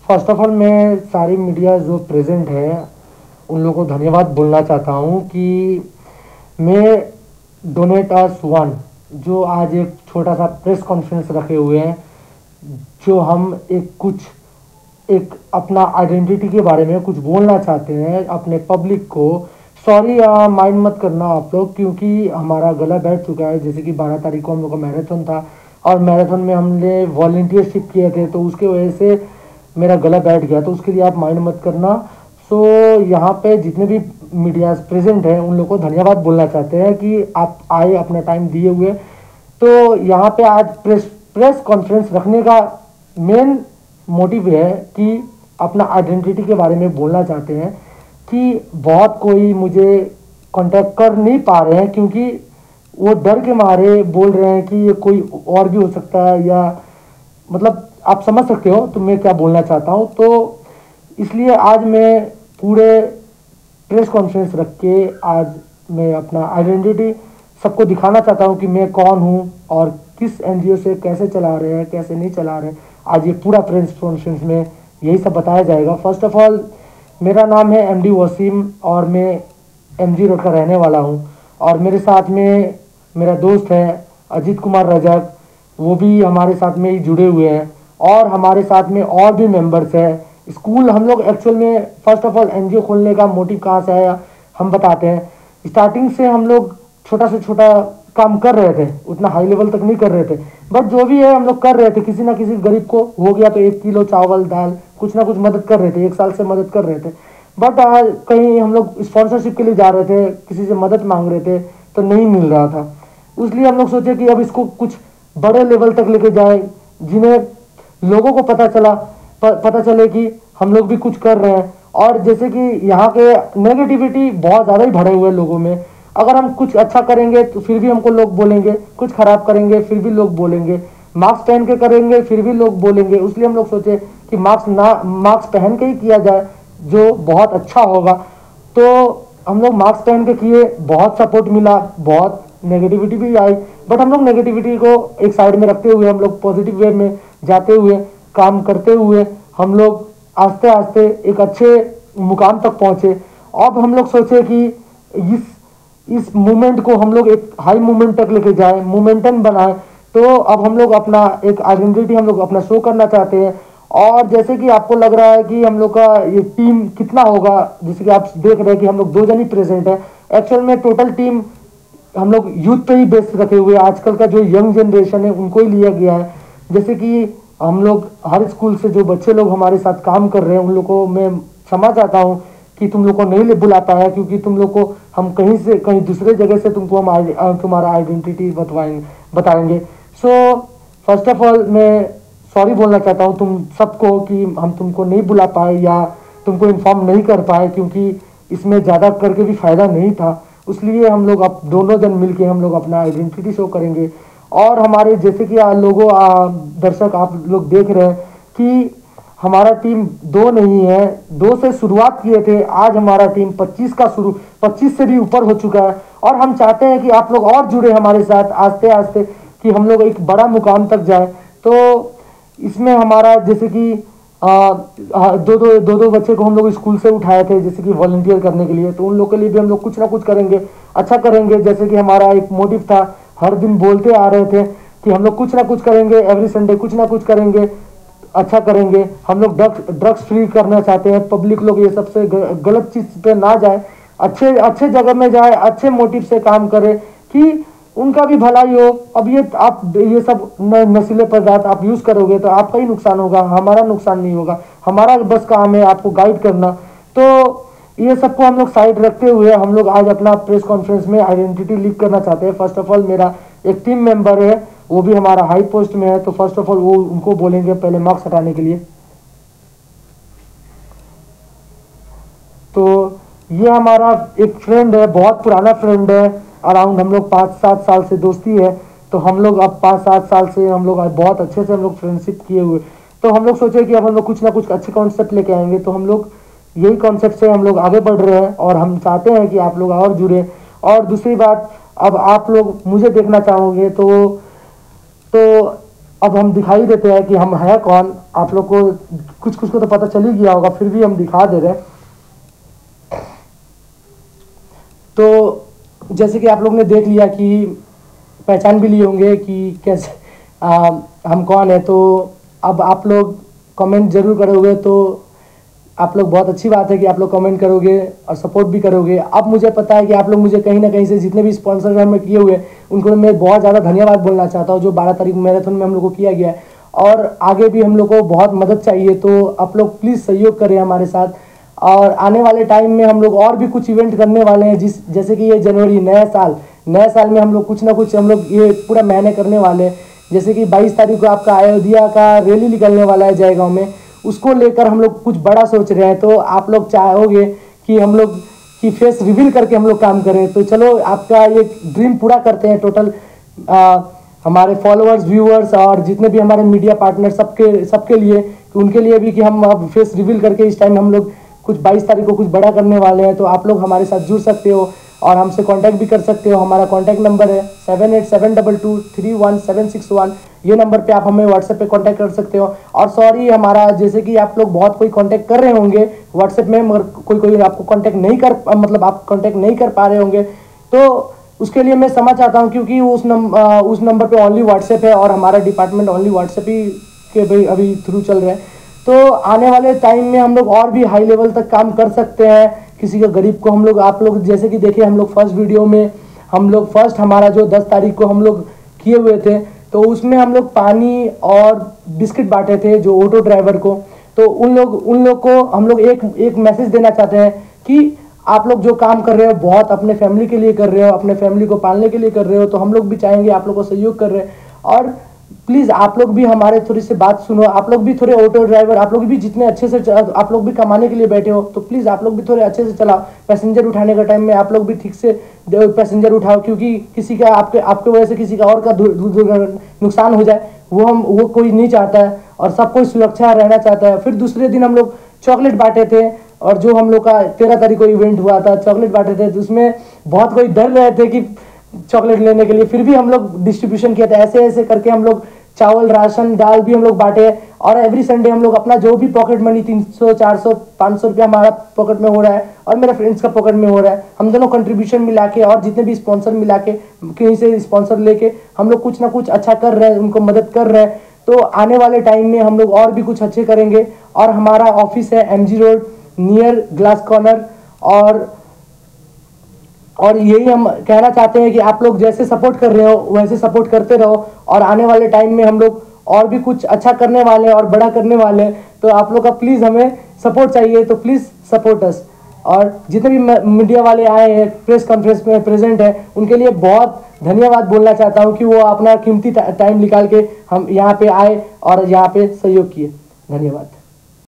First of all मैं सारी media जो प्रेजेंट है उन लोगों को धन्यवाद बोलना चाहता हूँ कि मैं डोनेट अस वन जो आज एक छोटा सा प्रेस कॉन्फ्रेंस रखे हुए हैं, जो हम एक अपना आइडेंटिटी के बारे में कुछ बोलना चाहते हैं अपने पब्लिक को। सॉरी, माइंड मत करना आप लोग, क्योंकि हमारा गला बैठ चुका है। जैसे कि 12 तारीख को हम लोग का मैराथन था और मैराथन में हमने वॉलंटियरशिप किए थे, तो उसके वजह से मेरा गला बैठ गया, तो उसके लिए आप माइंड मत करना। सो यहाँ पे जितने भी मीडिया प्रेजेंट हैं उन लोगों को धन्यवाद बोलना चाहते हैं कि आप आए, अपना टाइम दिए हुए। तो यहाँ पे आज प्रेस कॉन्फ्रेंस रखने का मेन मोटिव है कि अपना आइडेंटिटी के बारे में बोलना चाहते हैं कि बहुत कोई मुझे कांटेक्ट कर नहीं पा रहे हैं क्योंकि वो डर के मारे बोल रहे हैं कि ये कोई और भी हो सकता है, या मतलब आप समझ सकते हो तो मैं क्या बोलना चाहता हूँ। तो इसलिए आज मैं पूरे प्रेस कॉन्फ्रेंस रख के आज मैं अपना आइडेंटिटी सबको दिखाना चाहता हूँ कि मैं कौन हूँ और किस एनजीओ से कैसे चला रहे हैं, कैसे नहीं चला रहे हैं। आज ये पूरा प्रेस कॉन्फ्रेंस में यही सब बताया जाएगा। फर्स्ट ऑफ ऑल, मेरा नाम है एमडी वसीम और मैं एमजी रोड का रहने वाला हूँ। और मेरे साथ में मेरा दोस्त है अजीत कुमार रजक, वो भी हमारे साथ में ही जुड़े हुए हैं। और हमारे साथ में और भी मेंबर्स हैं। स्कूल हम लोग एक्चुअल में फर्स्ट ऑफ ऑल एनजीओ खोलने का मोटिव कहाँ से आया हम बताते हैं। स्टार्टिंग से हम लोग छोटा से छोटा काम कर रहे थे, उतना हाई लेवल तक नहीं कर रहे थे, बट जो भी है हम लोग कर रहे थे। किसी ना किसी गरीब को हो गया तो 1 किलो चावल दाल कुछ ना कुछ मदद कर रहे थे, 1 साल से मदद कर रहे थे। बट कहीं हम लोग स्पॉन्सरशिप के लिए जा रहे थे, किसी से मदद मांग रहे थे तो नहीं मिल रहा था। इसलिए हम लोग सोचे कि अब इसको कुछ बड़े लेवल तक लेके जाए, जिन्हें लोगों को पता चले कि हम लोग भी कुछ कर रहे हैं। और जैसे कि यहाँ के नेगेटिविटी बहुत ज़्यादा ही भरे हुए हैं लोगों में। अगर हम कुछ अच्छा करेंगे तो फिर भी हमको लोग बोलेंगे, कुछ खराब करेंगे फिर भी लोग बोलेंगे, मास्क पहन के करेंगे फिर भी लोग बोलेंगे। इसलिए हम लोग सोचे कि मास्क पहन के ही किया जाए जो बहुत अच्छा होगा। तो हम लोग मास्क पहन के किए, बहुत सपोर्ट मिला, बहुत नेगेटिविटी भी आई, बट हम लोग नेगेटिविटी को एक साइड में रखते हुए हम लोग पॉजिटिव वे में जाते हुए काम करते हुए हम लोग आस्ते आस्ते एक अच्छे मुकाम तक पहुंचे। अब हम लोग सोचे कि इस मूवमेंट को हम लोग एक हाई मूवमेंट तक लेके जाए, मोमेंटम बनाए। तो अब हम लोग अपना एक आइडेंटिटी हम लोग अपना शो करना चाहते हैं। और जैसे कि आपको लग रहा है कि हम लोग का ये टीम कितना होगा, जैसे कि आप देख रहे हैं कि हम लोग 2 जन ही प्रेजेंट है। एक्चुअल में टोटल टीम हम लोग यूथ पे ही बेस्ड रखे हुए, आजकल का जो यंग जनरेशन है उनको ही लिया गया है। जैसे कि हम लोग हर स्कूल से जो बच्चे लोग हमारे साथ काम कर रहे हैं उन लोग को मैं क्षमा चाहता हूँ कि तुम लोग को नहीं बुला पाया, क्योंकि तुम लोग को हम कहीं से कहीं दूसरे जगह से तुमको हम तुम्हारा आइडेंटिटी बताएंगे। सो फर्स्ट ऑफ ऑल मैं सॉरी बोलना चाहता हूँ तुम सबको कि हम तुमको नहीं बुला पाए या तुमको इन्फॉर्म नहीं कर पाए, क्योंकि इसमें ज़्यादा करके भी फ़ायदा नहीं था। इसलिए हम लोग अब दोनों जन मिलके हम लोग अपना आइडेंटिटी शो करेंगे। और हमारे जैसे कि लोगों दर्शक आप लोग देख रहे हैं कि हमारा टीम 2 नहीं है, 2 से शुरुआत किए थे, आज हमारा टीम 25 से भी ऊपर हो चुका है। और हम चाहते हैं कि आप लोग और जुड़े हमारे साथ आस्ते आस्ते, कि हम लोग एक बड़ा मुकाम तक जाए। तो इसमें हमारा जैसे कि दो बच्चे को हम लोग स्कूल से उठाए थे जैसे कि वॉलंटियर करने के लिए, तो उन लोग के लिए भी हम लोग कुछ ना कुछ करेंगे, अच्छा करेंगे। जैसे कि हमारा एक मोटिव था, हर दिन बोलते आ रहे थे कि हम लोग कुछ ना कुछ करेंगे, एवरी संडे कुछ ना कुछ करेंगे, अच्छा करेंगे। हम लोग ड्रग्स फ्री करना चाहते हैं, पब्लिक लोग ये सबसे गलत चीज़ पे ना जाए, अच्छे जगह में जाए, अच्छे मोटिव से काम करे कि उनका भी भलाई हो। अब ये सब नशीले पदार्थ आप यूज़ करोगे तो आपका ही नुकसान होगा, हमारा नुकसान नहीं होगा। हमारा बस काम है आपको गाइड करना। तो ये सबको हम लोग साइड रखते हुए हम लोग आज अपना प्रेस कॉन्फ्रेंस में आइडेंटिटी लीक करना चाहते हैं। फर्स्ट ऑफ ऑल मेरा एक टीम मेंबर है, वो भी हमारा हाई पोस्ट में है, तो फर्स्ट ऑफ ऑल वो उनको बोलेंगे पहले मार्क्स हटाने के लिए। तो ये हमारा एक फ्रेंड है, बहुत पुराना फ्रेंड है, अराउंड हम लोग 5-7 साल से दोस्ती है। तो हम लोग अब 5-7 साल से हम लोग बहुत अच्छे से हम लोग फ्रेंडशिप किए हुए। तो हम लोग सोचे कि अब हम लोग कुछ ना कुछ अच्छे कॉन्सेप्ट लेके आएंगे, तो हम लोग यही कॉन्सेप्ट से हम लोग आगे बढ़ रहे हैं और हम चाहते हैं कि आप लोग और जुड़े। और दूसरी बात, अब आप लोग मुझे देखना चाहोगे तो अब हम दिखाई देते हैं कि हम है कौन। आप लोग को कुछ कुछ को तो पता चल ही गया होगा, फिर भी हम दिखा दे रहे हैं। तो जैसे कि आप लोग ने देख लिया कि पहचान भी लिए होंगे कि कैसे हम कौन है। तो अब आप लोग कमेंट जरूर करोगे, तो आप लोग बहुत अच्छी बात है कि आप लोग कमेंट करोगे और सपोर्ट भी करोगे। अब मुझे पता है कि आप लोग मुझे कहीं ना कहीं से जितने भी स्पॉन्सर हमें किए हुए उनको मैं बहुत ज़्यादा धन्यवाद बोलना चाहता हूँ, जो 12 तारीख मैराथन में हम लोग को किया गया है। और आगे भी हम लोग को बहुत मदद चाहिए, तो आप लोग प्लीज़ सहयोग करें हमारे साथ। और आने वाले टाइम में हम लोग और भी कुछ इवेंट करने वाले हैं, जैसे कि ये जनवरी नए साल में हम लोग कुछ ना कुछ हम लोग ये पूरा महीने करने वाले हैं। जैसे कि 22 तारीख को आपका अयोध्या का रैली निकलने वाला है जयगांव में, उसको लेकर हम लोग कुछ बड़ा सोच रहे हैं। तो आप लोग चाहोगे कि हम लोग की फेस रिवील करके हम लोग काम करें, तो चलो आपका ये ड्रीम पूरा करते हैं। टोटल हमारे फॉलोअर्स, व्यूअर्स और जितने भी हमारे मीडिया पार्टनर सबके लिए, उनके लिए भी कि हम अब फेस रिवील करके इस टाइम हम लोग कुछ 22 तारीख को कुछ बड़ा करने वाले हैं। तो आप लोग हमारे साथ जुड़ सकते हो और हमसे कांटेक्ट भी कर सकते हो। हमारा कांटेक्ट नंबर है 7872231761। ये नंबर पे आप हमें व्हाट्सएप पे कांटेक्ट कर सकते हो। और सॉरी, हमारा जैसे कि आप लोग बहुत कोई कांटेक्ट कर रहे होंगे व्हाट्सएप में, मगर कोई आपको कांटेक्ट नहीं कर मतलब आप कांटेक्ट नहीं कर पा रहे होंगे, तो उसके लिए मैं समझ चाहता हूँ, क्योंकि उस नंबर पे ओनली व्हाट्सएप है और हमारा डिपार्टमेंट ओनली व्हाट्सएप ही के भी अभी थ्रू चल रहे हैं। तो आने वाले टाइम में हम लोग और भी हाई लेवल तक काम कर सकते हैं। किसी का गरीब को हम लोग, आप लोग जैसे कि देखिए, हम लोग फर्स्ट वीडियो में हम लोग फर्स्ट हमारा जो 10 तारीख को हम लोग किए हुए थे, तो उसमें हम लोग पानी और बिस्किट बांटे थे जो ऑटो ड्राइवर को। तो उन लोग को हम लोग एक मैसेज देना चाहते हैं कि आप लोग जो काम कर रहे हो बहुत अपने फैमिली के लिए कर रहे हो, अपने फैमिली को पालने के लिए कर रहे हो। तो हम लोग भी चाहेंगे आप लोग को सहयोग कर रहे हैं। और प्लीज़ आप लोग भी हमारे थोड़ी सी बात सुनो। आप लोग भी थोड़े ऑटो ड्राइवर, आप लोग भी जितने अच्छे से आप लोग भी कमाने के लिए बैठे हो, तो प्लीज़ आप लोग भी थोड़े अच्छे से चलाओ। पैसेंजर उठाने का टाइम में आप लोग भी ठीक से पैसेंजर उठाओ, क्योंकि किसी का आपके वजह से किसी का और का नुकसान हो जाए, वो कोई नहीं चाहता है। और सब कोई सुरक्षा रहना चाहता है। फिर दूसरे दिन हम लोग चॉकलेट बांटे थे, और जो हम लोग का 13 तारीख को इवेंट हुआ था, चॉकलेट बांटे थे, तो उसमें बहुत कोई डर रहे थे कि चॉकलेट लेने के लिए, फिर भी हम लोग डिस्ट्रीब्यूशन किया था। ऐसे ऐसे करके हम लोग चावल, राशन, दाल भी हम लोग बांटे। और एवरी संडे हम लोग अपना जो भी पॉकेट मनी 300, 400, 500 रुपया हमारा पॉकेट में हो रहा है और मेरे फ्रेंड्स का पॉकेट में हो रहा है, हम दोनों कंट्रीब्यूशन मिला के और जितने भी स्पॉन्सर मिला के कहीं से स्पॉन्सर लेके हम लोग कुछ ना कुछ अच्छा कर रहे हैं, उनको मदद कर रहे हैं। तो आने वाले टाइम में हम लोग और भी कुछ अच्छे करेंगे। और हमारा ऑफिस है MG road near glass corner. और यही हम कहना चाहते हैं कि आप लोग जैसे सपोर्ट कर रहे हो वैसे सपोर्ट करते रहो। और आने वाले टाइम में हम लोग और भी कुछ अच्छा करने वाले हैं और बड़ा करने वाले हैं। तो आप लोग का प्लीज़ हमें सपोर्ट चाहिए, तो प्लीज़ सपोर्ट अस। और जितने भी मीडिया वाले आए हैं, प्रेस कॉन्फ्रेंस में प्रेजेंट है, उनके लिए बहुत धन्यवाद बोलना चाहता हूँ कि वो अपना कीमती टाइम निकाल के हम यहाँ पे आए और यहाँ पे सहयोग किए। धन्यवाद।